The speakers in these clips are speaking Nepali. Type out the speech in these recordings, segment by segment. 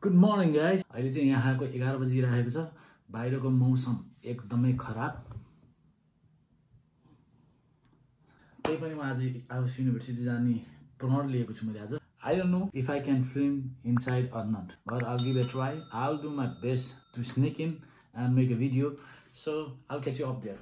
Good morning guys. अहिले चाहिँ यहाँको 11 बजिरहेको छ। बाहिरको मौसम एकदमै खराब। त्यही पनि म आज आरुष युनिभर्सिटी जाने प्रण लिएको छु मैले आज। I don't know if I can film inside or not, but I'll give it a try. I'll do my best to sneak in and make a video. So I'll catch you up there.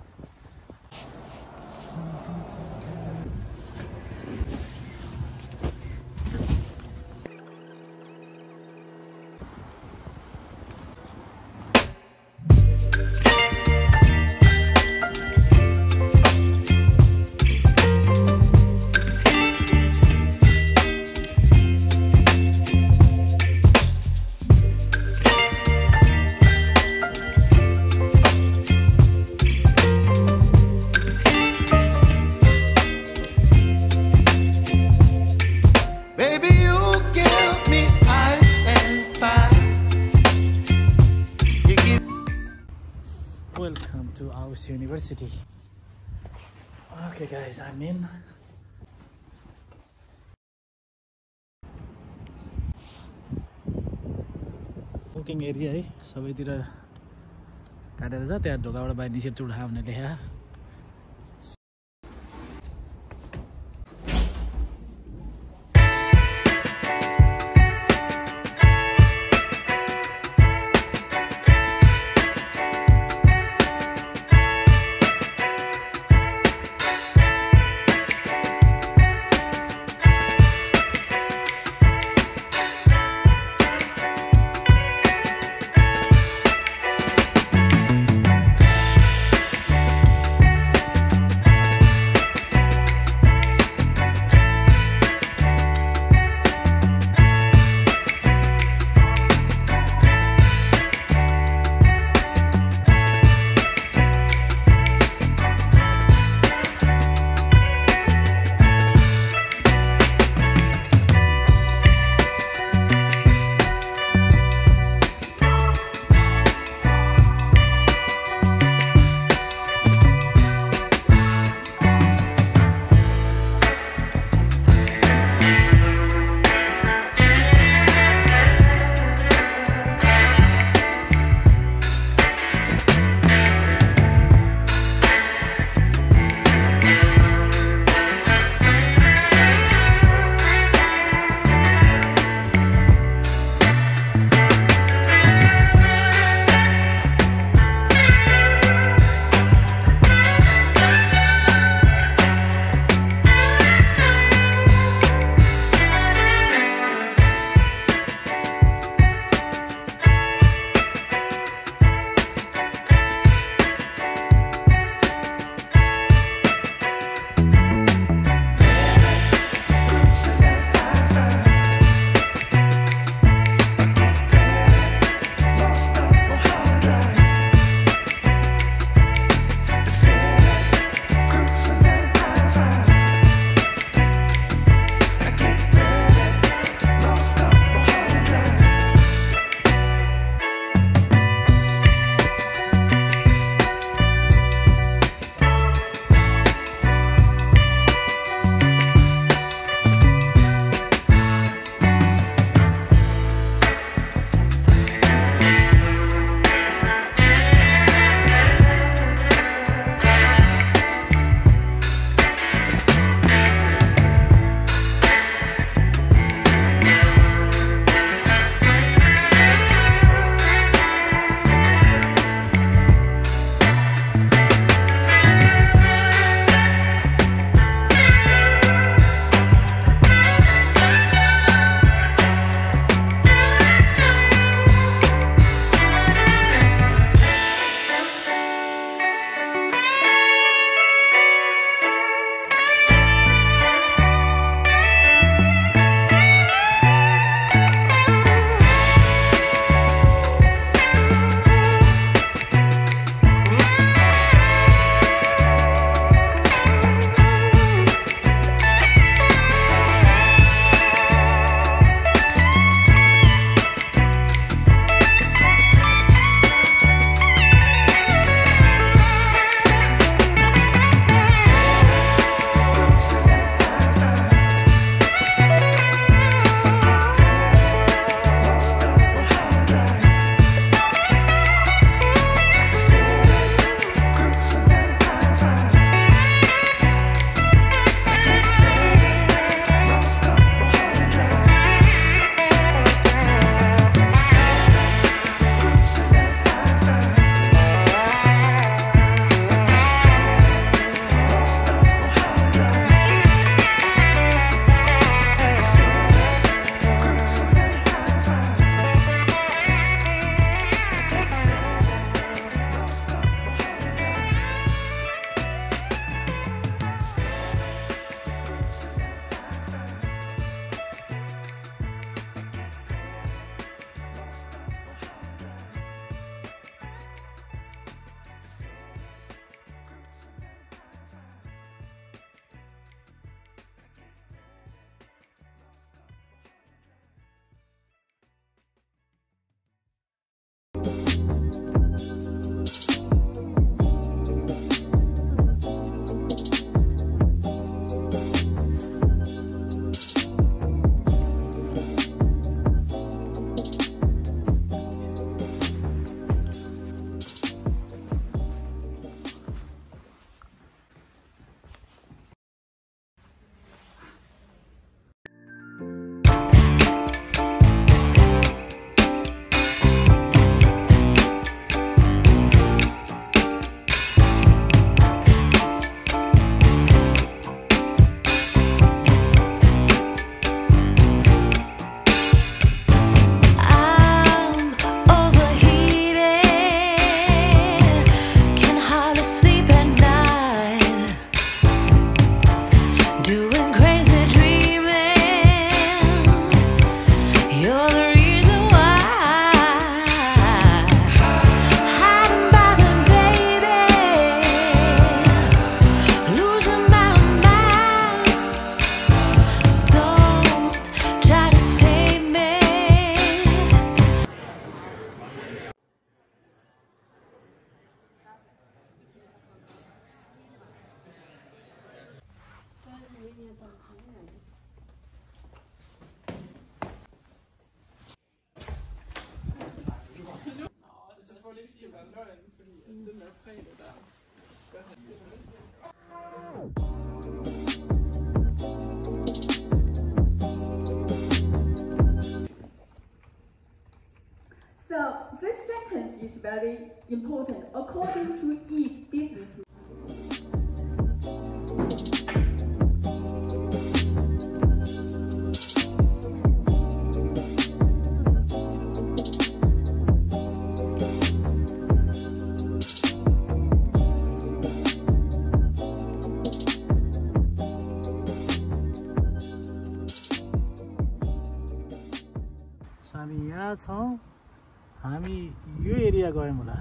Welcome to Aarhus University. Okay guys, I'm in. Walking area है सबैतिर काटेर छ। त्यहाँ ढोकाबाट बाहिर निस्केर चुडा भन्ने लेखा। skal være løgn, fordi at den der fredag der gør han det. So this sentence is very important according to each business. हामी यहाँ छौँ हामी यो एरिया गयौँ होला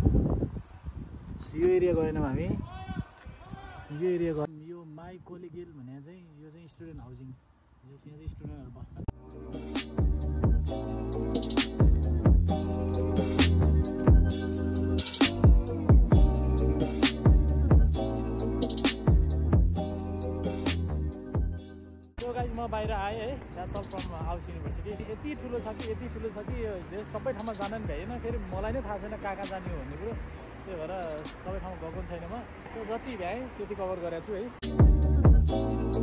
यो एरिया गएनौँ हामी यो एरिया गयौँ यो माई कोलिगेल भने चाहिँ यो चाहिँ स्टुडेन्ट हाउसिङ यो चाहिँ स्टुडेन्टहरू बस्छन् म बाहिर आएँ है that's all from Aarhus university यति ठुलो छ कि सबै ठाउँमा जान नि भ्याएन फेरि मलाई नै थाहा छैन कहाँ जाने हो भन्ने कुरो त्यही भएर सबै ठाउँमा गएको छैन म जति भ्याएँ त्यति कभर गरेको छु है